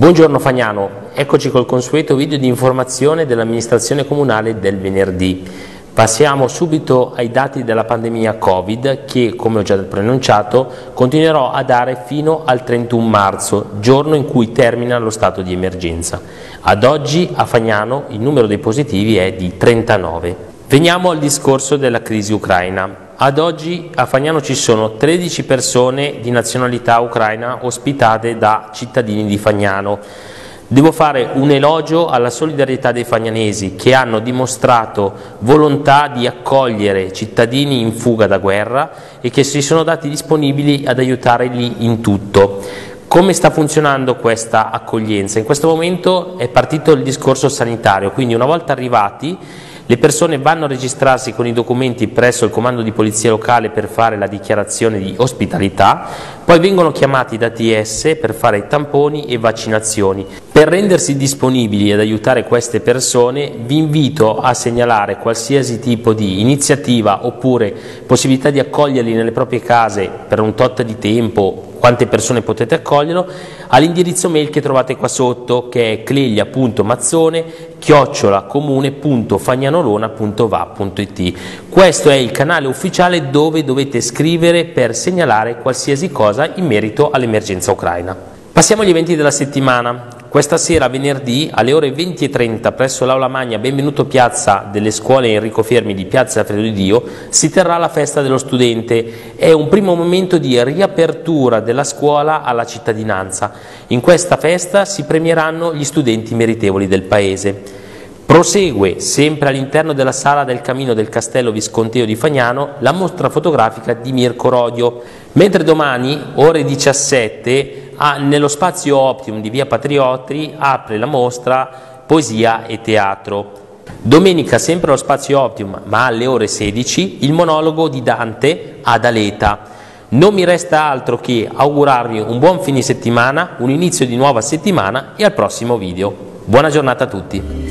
Buongiorno Fagnano, eccoci col consueto video di informazione dell'amministrazione comunale del venerdì. Passiamo subito ai dati della pandemia Covid che, come ho già preannunciato, continuerò a dare fino al 31 marzo, giorno in cui termina lo stato di emergenza. Ad oggi a Fagnano il numero dei positivi è di 39. Veniamo al discorso della crisi ucraina. Ad oggi a Fagnano ci sono 13 persone di nazionalità ucraina ospitate da cittadini di Fagnano. Devo fare un elogio alla solidarietà dei fagnanesi che hanno dimostrato volontà di accogliere cittadini in fuga da guerra e che si sono dati disponibili ad aiutarli in tutto. Come sta funzionando questa accoglienza? In questo momento è partito il discorso sanitario, quindi una volta arrivati le persone vanno a registrarsi con i documenti presso il comando di polizia locale per fare la dichiarazione di ospitalità, poi vengono chiamati da ATS per fare i tamponi e vaccinazioni. Per rendersi disponibili ad aiutare queste persone vi invito a segnalare qualsiasi tipo di iniziativa oppure possibilità di accoglierli nelle proprie case per un tot di tempo, quante persone potete accoglierlo, all'indirizzo mail che trovate qua sotto, che è cleglia.mazzone@comune.fagnanolona.va.it. Questo è il canale ufficiale dove dovete scrivere per segnalare qualsiasi cosa in merito all'emergenza ucraina. Passiamo agli eventi della settimana. Questa sera, venerdì, alle ore 20:30, presso l'Aula Magna Benvenuto Piazza delle scuole Enrico Fermi di Piazza Alfredo di Dio, si terrà la festa dello studente. È un primo momento di riapertura della scuola alla cittadinanza. In questa festa si premieranno gli studenti meritevoli del Paese. Prosegue, sempre all'interno della sala del Camino del Castello Visconteo di Fagnano, la mostra fotografica di Mirko Rodio, mentre domani, ore 17, nello spazio Optium di Via Patrioti apre la mostra Poesia e Teatro. Domenica, sempre allo spazio Optium, ma alle ore 16, il monologo di Dante ad Aleta. Non mi resta altro che augurarvi un buon fine settimana, un inizio di nuova settimana e al prossimo video. Buona giornata a tutti!